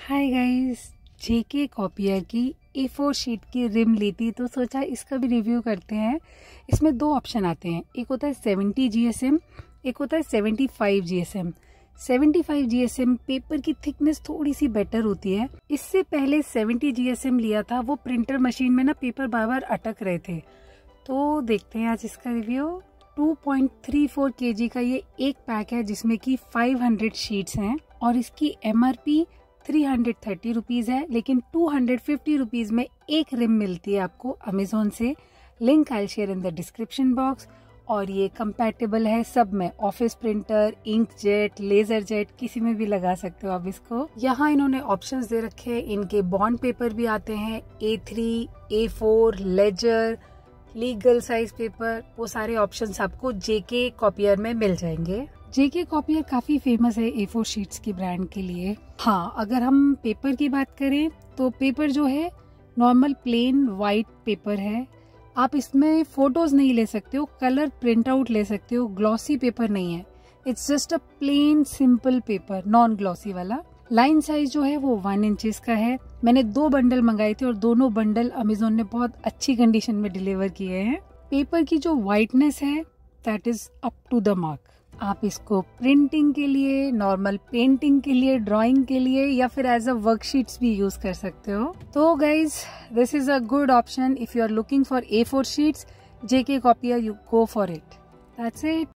Hi guys, जेके copier की A4 sheet की rim ली थी तो सोचा इसका भी रिव्यू करते हैं। इसमें दो ऑप्शन आते हैं, एक होता है 70 GSM, एक होता है 75 GSM। 75 GSM पेपर की थिकनेस थोड़ी सी बेटर होती है। इससे पहले 70 GSM लिया था, वो प्रिंटर मशीन में ना पेपर बार बार अटक रहे थे। तो देखते हैं आज इसका रिव्यू। 2.34 kg का ये एक पैक है जिसमें कि 500 शीट्स हैं और इसकी MRP 330 रुपीज है, लेकिन 250 रुपीज में एक रिम मिलती है आपको अमेजोन से। Link I share in the description box. और ये कंपैटिबल है सब में, office printer, ink jet, laser jet, किसी में भी लगा सकते हो आप इसको। यहाँ इन्होंने ऑप्शंस दे रखे हैं, इनके बॉन्ड पेपर भी आते हैं, A3, A4, laser, legal size paper, वो सारे ऑप्शंस आपको जेके कॉपियर में मिल जाएंगे। जेके कॉपियर काफी फेमस है A4 शीट्स की ब्रांड के लिए। हाँ, अगर हम पेपर की बात करें तो पेपर जो है नॉर्मल प्लेन वाइट पेपर है। आप इसमें फोटोज नहीं ले सकते हो, कलर प्रिंट आउट ले सकते हो, ग्लॉसी पेपर नहीं है। It's just a plain simple paper, non glossy वाला। लाइन साइज जो है वो 1 इंचेस का है। मैंने 2 बंडल मंगाए थे और दोनों बंडल अमेजोन ने बहुत अच्छी कंडीशन में डिलीवर किए हैं। पेपर की जो व्हाइटनेस है that is up to the mark. आप इसको प्रिंटिंग के लिए, नॉर्मल पेंटिंग के लिए, ड्राइंग के लिए या फिर एज अ वर्कशीट्स भी यूज कर सकते हो। तो guys, this is a good option if you are looking for A4 sheets. JK copier, you go for it. That's it.